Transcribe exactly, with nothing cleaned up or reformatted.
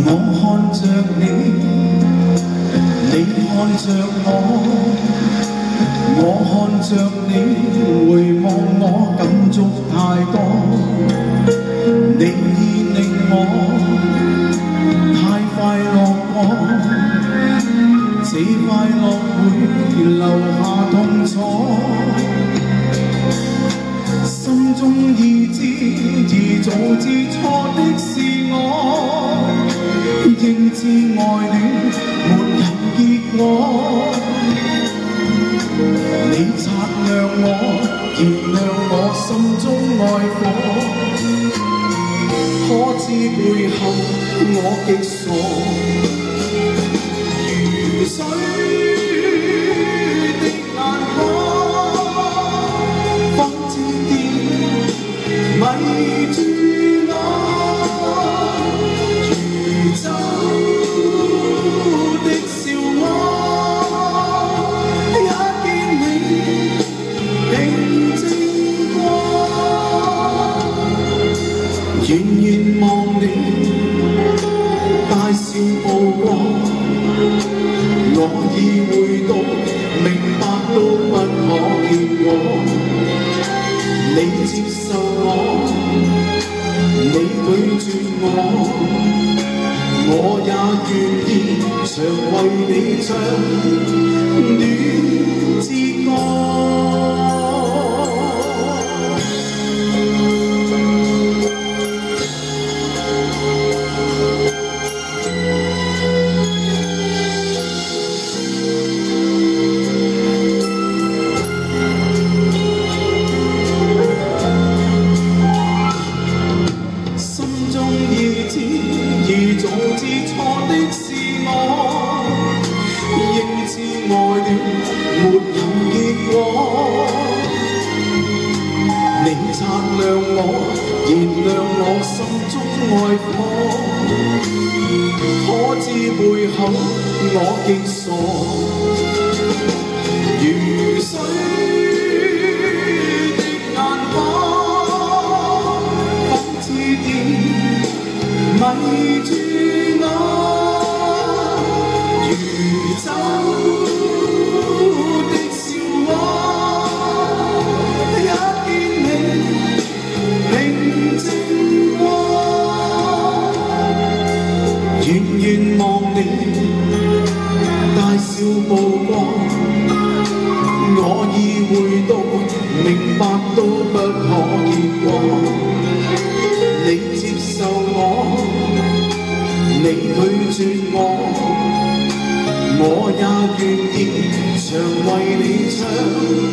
我看着你，你看着我，我看着你，回望我感觸太多，你已令我太快樂過，這快樂會留下痛楚，心中已知已早知錯的是我。應知愛戀沒有結果，你擦亮我，燃亮我心中愛火，可知背後我極傻，如水的眼光，方知點迷住。遠遠望你，大笑曝光，我已會到，明白到不可結果。你接受我，你拒絕我，我也願意常為你唱戀之歌。已早知錯的是我，應知愛戀沒有結果。你擦亮我，燃亮我心中愛火，可知背後我極傻，如水的眼光，方知點迷住我，如酒的笑窩，一見你平靜過，遠遠望你，大笑曝光，我已會到，明白到不可結果。你接受我，你拒絕我，我也願意常為你唱。